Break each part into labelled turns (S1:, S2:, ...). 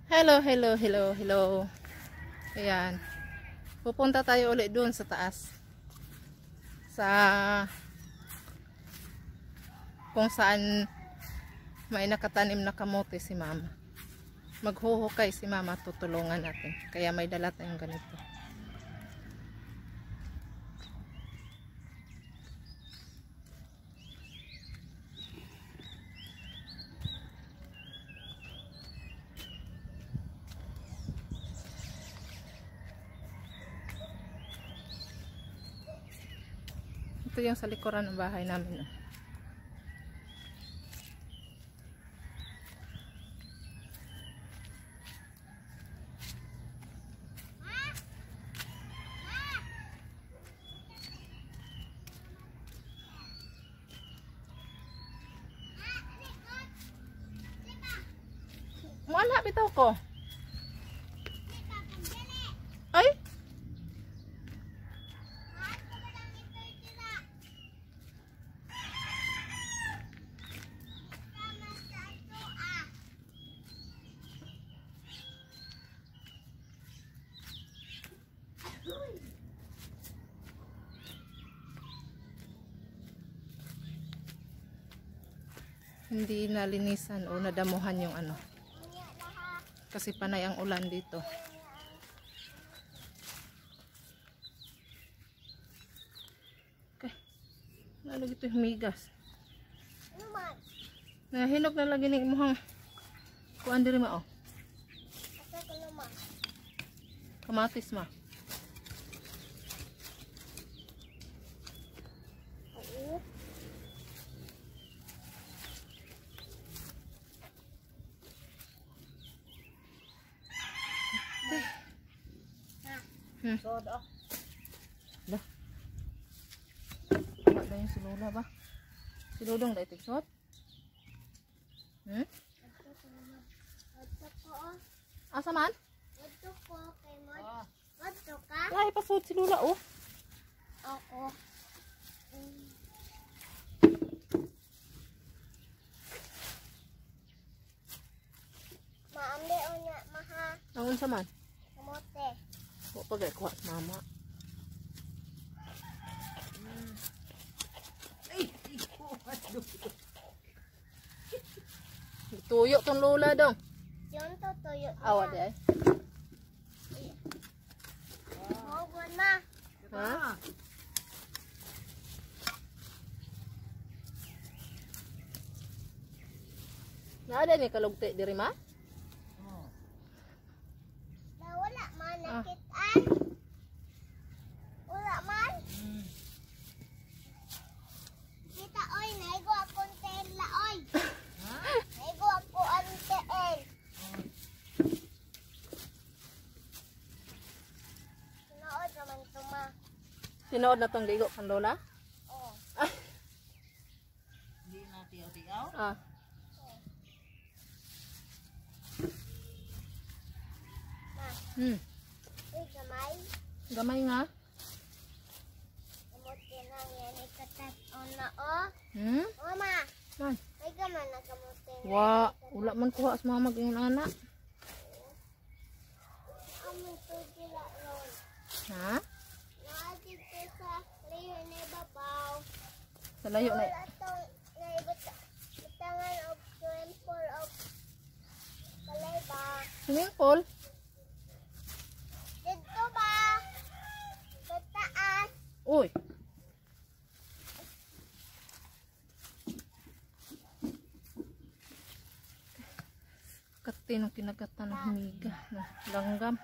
S1: Hello, hello, hello, hello. Ayan. Pupunta tayo ulit doon sa taas. Sa kung saan may nakatanim na kamote si mama. Maghuhukay si mama, tutulungan natin. Kaya may dala tayong ganito. Ito yung sa likuran ng bahay namin. Wala, bitaw ko. Ay! Hindi nalinisan o nadamuhan yung ano. Kasi panay ang ulan dito. Okay. Nalagi ito yung migas. Nahinog na lagi ng imuhang kuan diri ma, oh. Kamatis ma. Soda. Dah. Wala na yung silula ba? Siludong da itig sot? Asa man?
S2: Ito ko kay Mod. Ito ka?
S1: Ay, pasod silula oh.
S2: Ako. Maambi o niya maha.
S1: Nangun sa man?
S2: Kamote.
S1: O pagay kuha sa mama. Tuyo tong lula dong.
S2: Yun to tuyo.
S1: Awa di ay.
S2: Huwag na.
S1: Ha? Naada ni kalugti diri ma?
S2: Wala man nakitaan. Wala man. Kita oy, naigo akong tela oy. Naigo ako ang tel. Sinood naman tuma.
S1: Sinood na tong ligo kan lola?
S2: Oh.
S3: Hindi na tiyaw-tiyaw?
S1: Ah. Hmm.
S2: Uy, gamay.
S1: Gamay nga.
S2: Kamuti na yan. Ikatat on na oh.
S1: Hmm?
S2: Mama.
S1: Man.
S2: Ay gaman na kamuti na.
S1: Wa, wala man kuha sa mama yung anak.
S2: Amin to sila ron.
S1: Ha?
S2: Naagit ko sa layo na ibabaw.
S1: Sa layo na.
S2: Wala tong naibutangan of temple of kalayba.
S1: Swimming pool?
S2: Dito ba? Sa taas.
S1: Uy. Katinong kinagatan ng humiga. Langgam.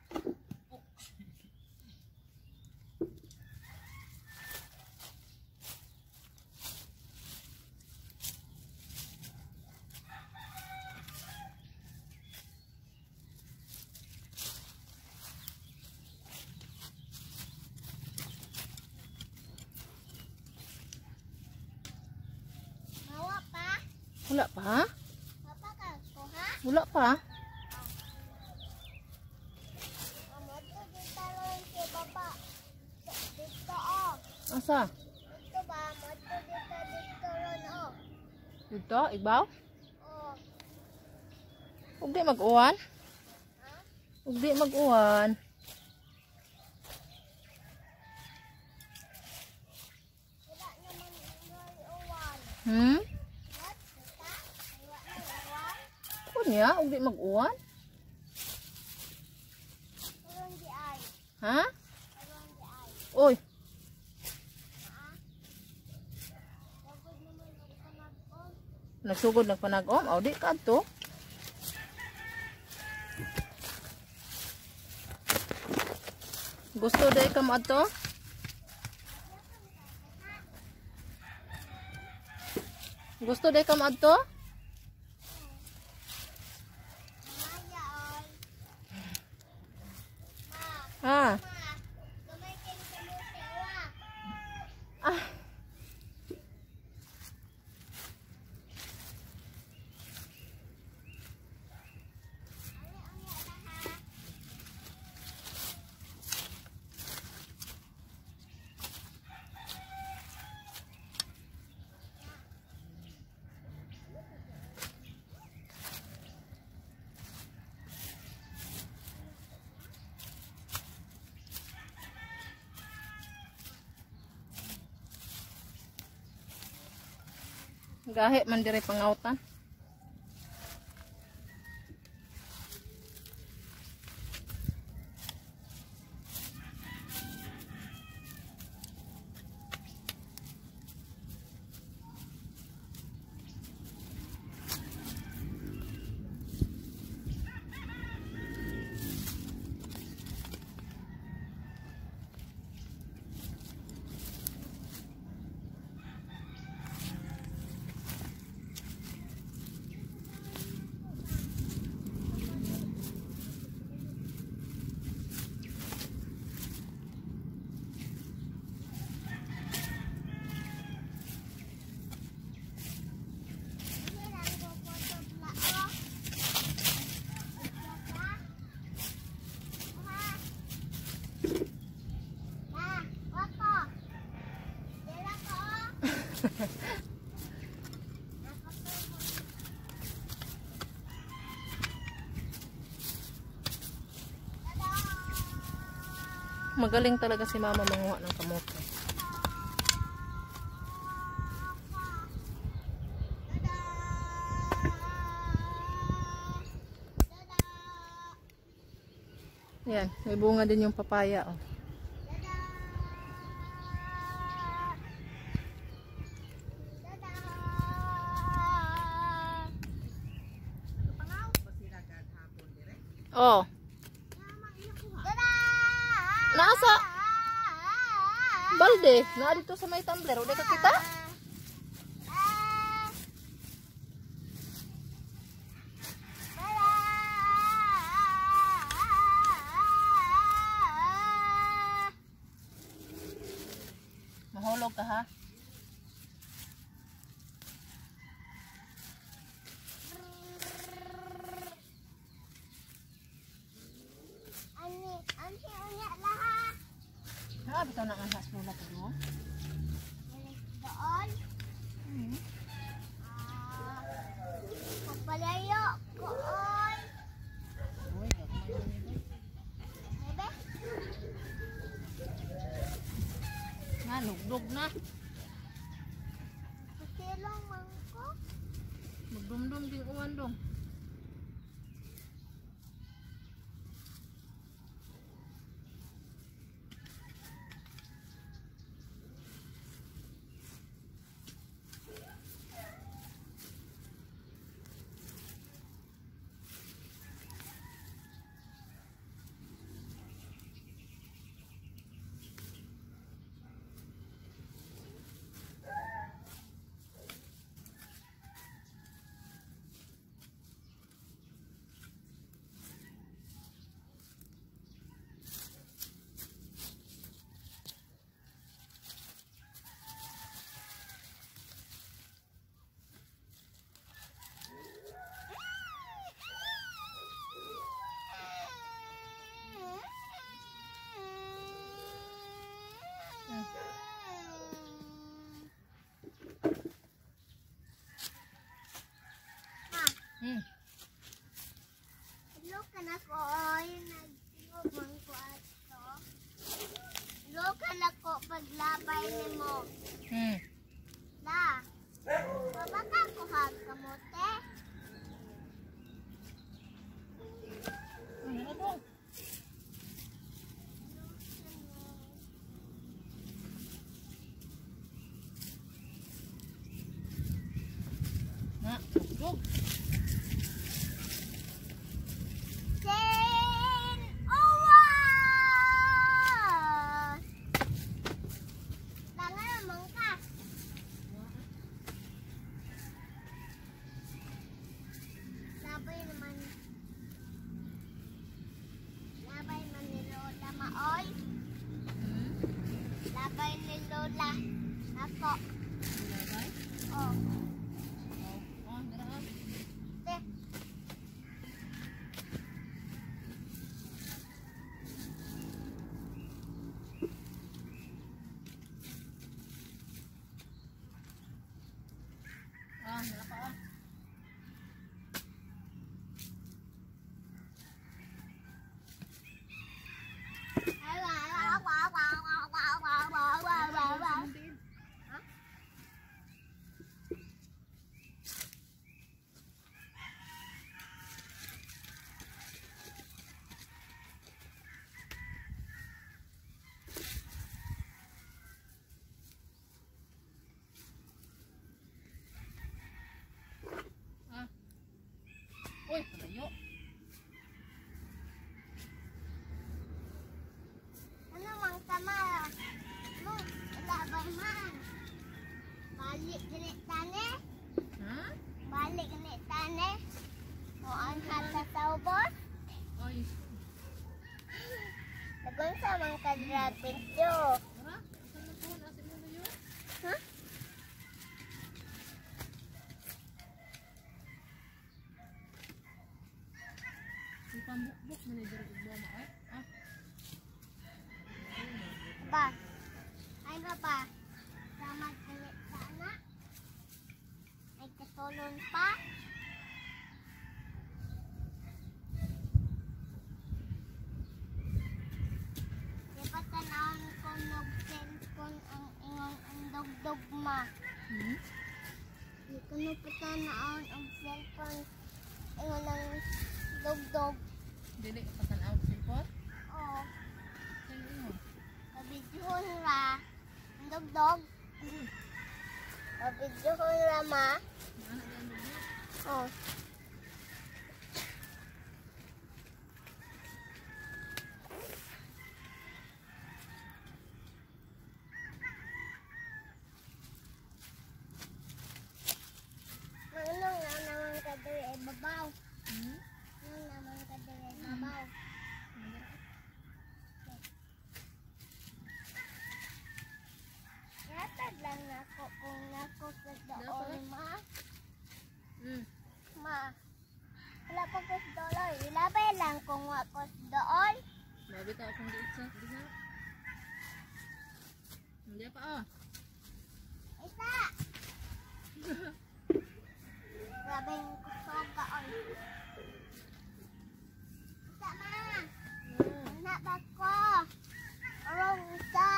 S2: Mawa pa?
S1: Wala pa?
S2: Papa ka kuha?
S1: Wala pa?
S2: Amo to dito ron si baba. Dito oh.
S1: Asa?
S2: Dito ba? Mo to dito ron oh.
S1: Dito, igbaw?
S2: Oh.
S1: Huwag di mag-uwan. Ug di mag-uwan.
S2: Wala naman uwan.
S1: Hmm?
S2: What? Tita? Wala na uwan?
S1: Kunya, ug di mag-uwan.
S2: Karon di ay.
S1: Ha?
S2: Karon di ay.
S1: Oy,
S2: Dapat naman ako kanag-on.
S1: nagsugod nagpanag-om. Aw di kadto. Gusto day ka mo adto? Gusto day ka mo adto?
S2: Maya oy.
S1: Ha?
S2: Ma, gamay kay kamuti wa.
S1: Ah,
S2: Ani ang yala ha.
S1: gahi man dire pangawtan.
S2: Ani lang ko potod lao. Ma, wako. Dala ko.
S1: Magaling talaga si mama manguha ng kamote. Yan, may bunga din yung papaya. Oh. Oh, nasa balde, na dito sa may tumbler, ulit ka kita? Mahulog ka ha?
S2: Ani unya lahat.
S1: Ha, bitaw na ang hasmo na to.
S2: Doon. Pagpalayo ko oy. Bebe.
S1: Na, lugdog na.
S2: Silong man ko.
S1: Magdumdum din uwan dong.
S2: na ko oy nagtubang ko ato. Loka na ko paglabay nimo. La. Babaka ko hag kamote.
S1: Ano to? Na, tugtog.
S2: Sen owas. Langan naman ka. Labay naman. Labay man ni Lola maoy. Labay ni Lola. Ako.
S1: Labay?
S2: Oh.
S1: Dara.
S2: Te.
S1: Dara pa. Uy, malayo.
S2: Ano mang kamara? Mo, labay man. Balik ganit tane.
S1: Ha?
S2: Balik ganit tane. O ang hata sa ubos.
S1: Ay,
S2: Lagon sa mga kadrating yo.
S1: dara. Saan na po? Nasa mo yun?
S2: Ha?
S1: Di pambukbuk na ni dira ugbo mo ay. Ah.
S2: Ba. Ay ba? Samad ganit sana. Ay katulon pa. Di ba tanawin ko nag-cellphone ang ingon ang dugdugma. Di ko na patanawin ang cellphone ingon ang dugdug.
S1: Dili ka patanaw sa cellphone?
S2: Oo.
S1: Saan mo?
S2: Pabidyohon ra. Ang dugdug. Pabidyohon ra ma.
S1: Ano yan mo?
S2: Oo. Ano nga naman kadiri ay babaw. Ano naman kadiri ay babaw. Yatag lang ako kung nako sa doon ma. Ma. Wala pa ko sa doon. Ilabay lang kung wako sa doon.
S1: Babi ta akong giit sa bisa. Hindi pa ah.
S2: Isa. Grabe yung kusog kaon. Isa ma. Anak ba ko? Orong isa.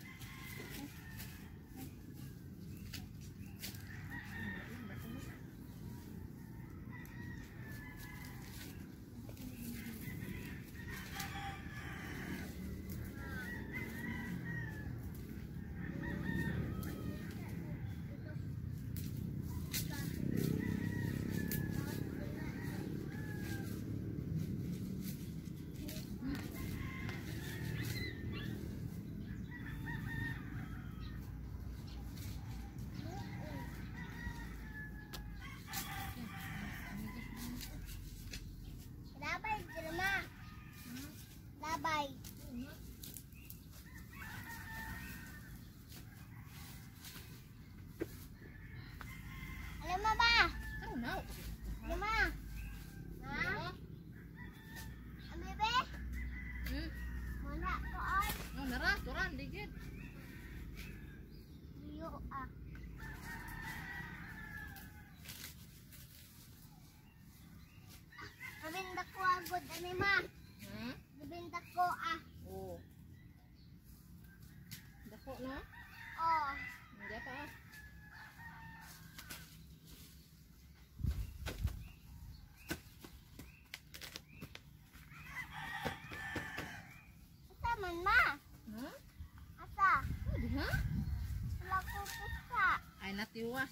S2: Labay, Jerma. Labay. Alam mo ba?
S1: Ano na?
S2: Alam mo? Ha? Ang bebe? Muna ko ay.
S1: Oh, nara, turan, digit.
S2: Liyo ah. Abinda ko ang good ani ma.
S1: Hmm?
S2: Gibinta ko ah.
S1: Oo. Dako na?
S2: Oh.
S1: Hindi pa ah.
S2: Asa man ma?
S1: Hmm?
S2: Asa?
S1: Pwede ha?
S2: Wala ko pusa.
S1: Ay natiwas.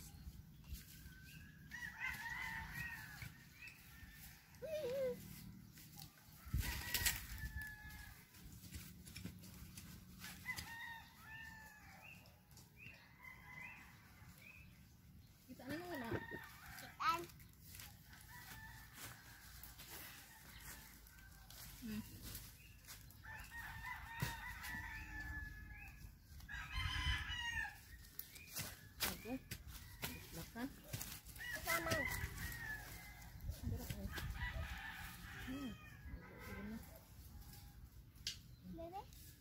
S1: Kita na naman ah.
S2: Kitan.
S1: Hmm. Okay. Lakan.
S2: Asa man?
S1: Berat ni. Hmm. Sige na.
S2: Bebe.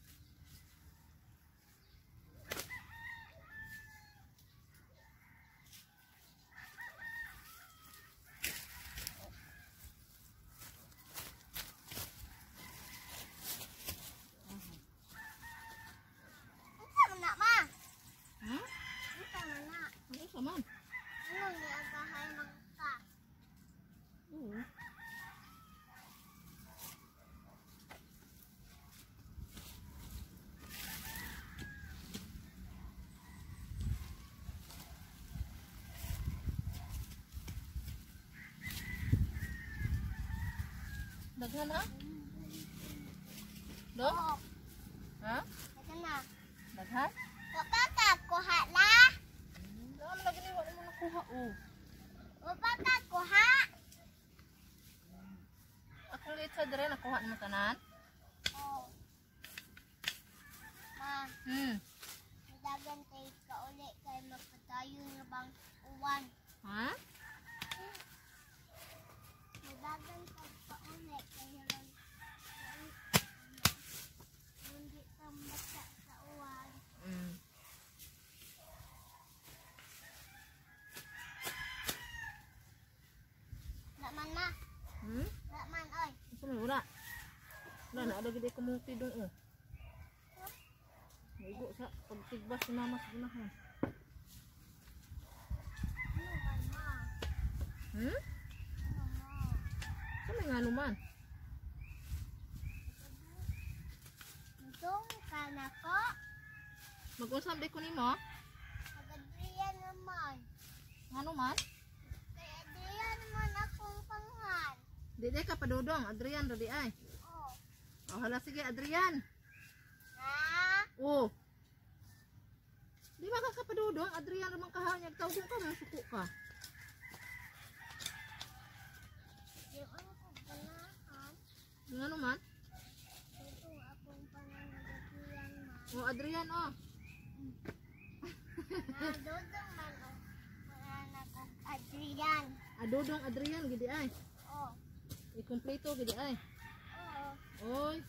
S2: Asa man na ma?
S1: Ha?
S2: Asa man na?
S1: Ano sa man?
S2: Ano ni agahay magka?
S1: Oo. Daghan na? Do?
S2: Oo.
S1: Ha?
S2: Ito na.
S1: Daghan?
S2: Wapaka kuha la.
S1: Dami na gani wala mo nakuha oh.
S2: Wapaka kuha.
S1: Ako ulit sa dire nakuha mo tanan.
S2: Oh. Ma,
S1: Hmm.
S2: dagan kay kauli kay magpadayon nga bang uwan.
S1: Ha?
S2: Dagan kay kauli kay ron. Hindi ka mata sa uwan.
S1: Hmm.
S2: Naman ma.
S1: Hmm?
S2: Naman oy.
S1: Ito na wala. Wala na ada gid ko mong tidong oh. Igo sa pagtigbas ni mama sa ginahan.
S2: Ano man ma?
S1: Hmm?
S2: Ano ma?
S1: Sa may ngano man.
S2: Dong ka na ko.
S1: Mag-usap di ko nimo.
S2: Mag-Adrian naman.
S1: Ngano man?
S2: Kay Adrian naman akong panghan.
S1: Di ka padudong, Adrian ra di ay.
S2: Oh.
S1: Oh hala sige Adrian.
S2: Ha?
S1: Oh. Di ba ka kapadudong, Adrian ra man kahanyag tawgon ka man suko ka.
S2: Yung ano ko ganahan.
S1: Ngano man?
S2: Ito akong pananagatian man.
S1: Oh Adrian oh.
S2: Nadodong man o pananagog Adrian.
S1: Adudong Adrian gidi ay.
S2: Oh.
S1: Ikumpleto gidi ay.
S2: Oo.
S1: Oy.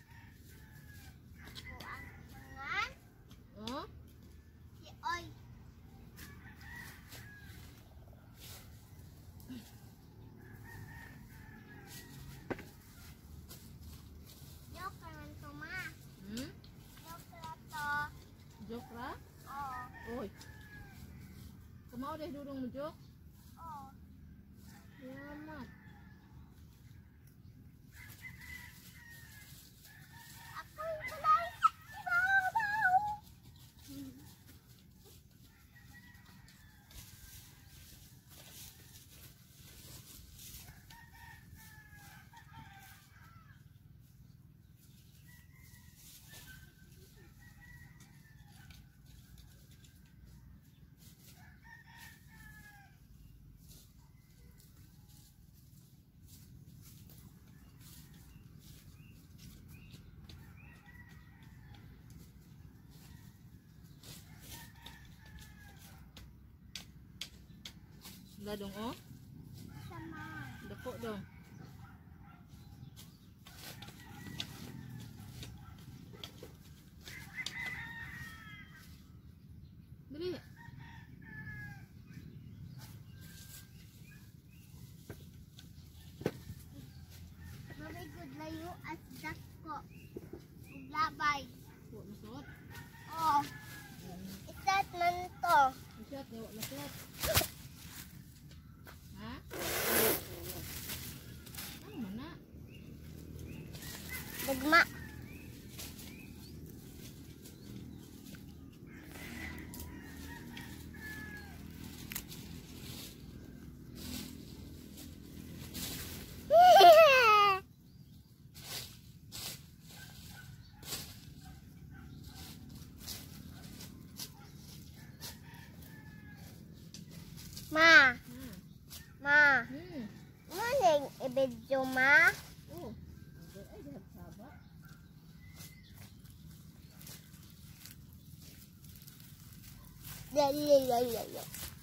S2: Ako ang pangan.
S1: Oh.
S2: Si Oy. Joke naman to ma.
S1: Hmm?
S2: Joke na to.
S1: Joke ra?
S2: Oo.
S1: Oy. Kamao deh dudong mo joke.
S2: Oo.
S1: Salamat.
S2: Ako yung kulay sa ibabaw.
S1: Sila dong oh.
S2: Sama.
S1: Dako dong. Dali.
S2: kayo at dako. Maglabay.
S1: Masot.
S2: Oh. Isat man to.
S1: Masot, masot. Ha? Ano man na?
S2: Dagma. Ma. Ma. Muling ibidyo ma.
S1: Oh. Ay, dapat saba.
S2: Lalo.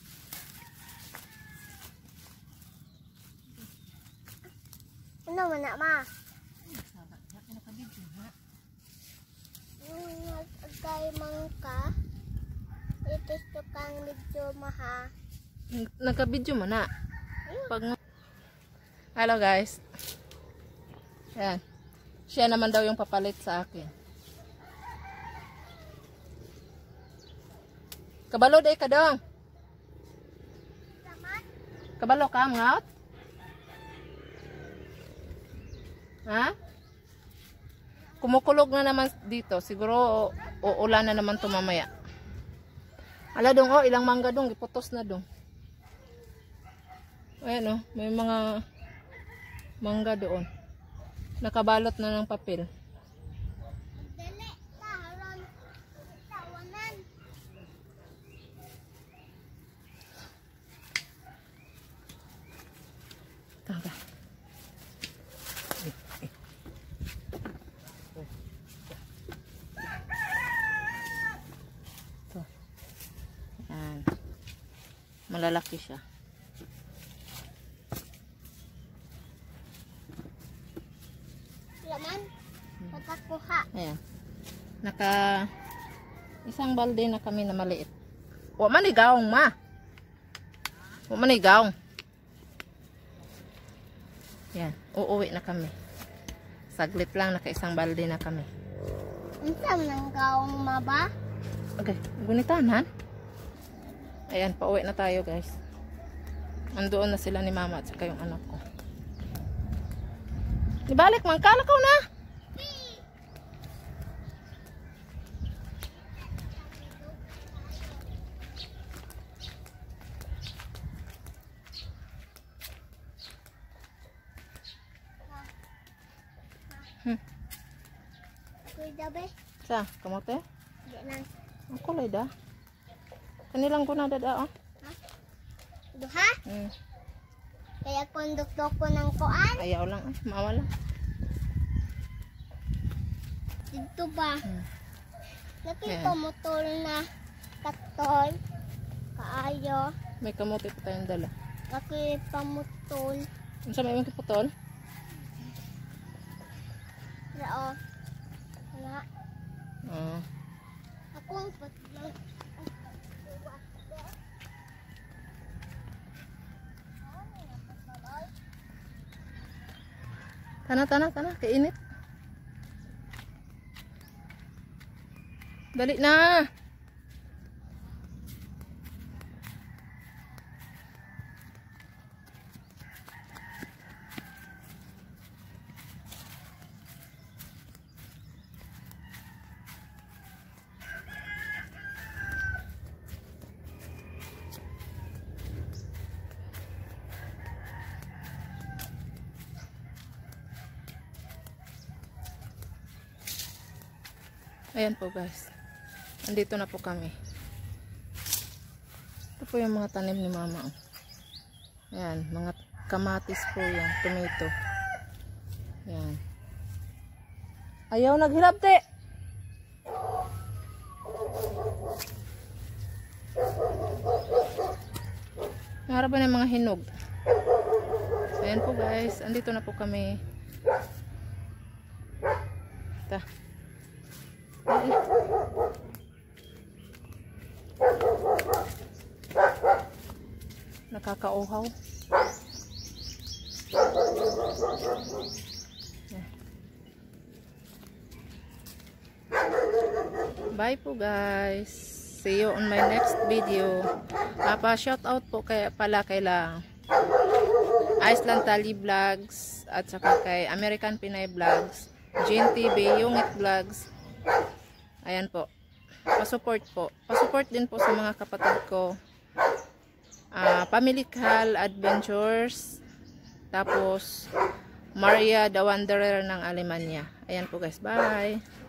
S2: Ano man na ma?
S1: Saba. Dapat nakabidyo ha.
S2: Nagagay mangka. Ito kang medyo maha.
S1: Nagka-video mo na. Hello guys. Ayan. Siya naman daw yung papalit sa akin. Kabalo day ka dong. Kabalo ka ngot? Ha? Kumukulog na naman dito. Siguro uulan na naman to mamaya. Ala dong, oh, ilang mangga dong. Iputos na dong. Ayan oh, may mga mangga doon. Nakabalot na ng papel.
S2: Dali, taharon. Tawanan.
S1: Tangga. Ito. Ayan. Malalaki siya.
S2: Laman. Pagkakuha.
S1: Ayan. Isang balde na kami na maliit. Wa man igawong ma. Wa man igawong. Yan. Uuwi na kami. Saglit lang. Isang balde na kami.
S2: Unsam nang gaong maba?
S1: Okay. Gunitahan. Ayan. Pauwi na tayo guys. Andoon na sila ni mama at saka yung anak ko. Ibalik man. Kalakaw na.
S2: Kuya be.
S1: Sa, kamote?
S2: Di na.
S1: Ang kulay da. Kanilang ko na dada oh.
S2: Duha? Kaya konduktor ko ng kuan.
S1: Ayaw lang. Mawala.
S2: Dito ba? Nakita
S1: Ayan.
S2: motor na katol. Kaayo.
S1: May kamote pa tayong dala.
S2: Nakita motor.
S1: Ano sa may mga kaputol?
S2: Rao. Wala. Akong patlang.
S1: Tana. Kainit. Dali na. Ayan po guys. Andito na po kami. Ito po yung mga tanim ni mama. Ayan. Mga kamatis po yan. Tomato. Ayan. Ayaw naghirap te. Narap ba ng mga hinog? Ayan po guys. Andito na po kami. Ta. Nakakauhaw. Bye po guys. See you on my next video. Pa-shout out po pala kay Iceland Tali Vlogs at saka kay American Pinay Vlogs, Jean TV, Yungit Vlogs. Ayan po. Pa-support po. Pa-support din po sa mga kapatid ko. Pamilikal Adventures. Tapos Maria the Wanderer ng Alemania. Ayan po guys. Bye.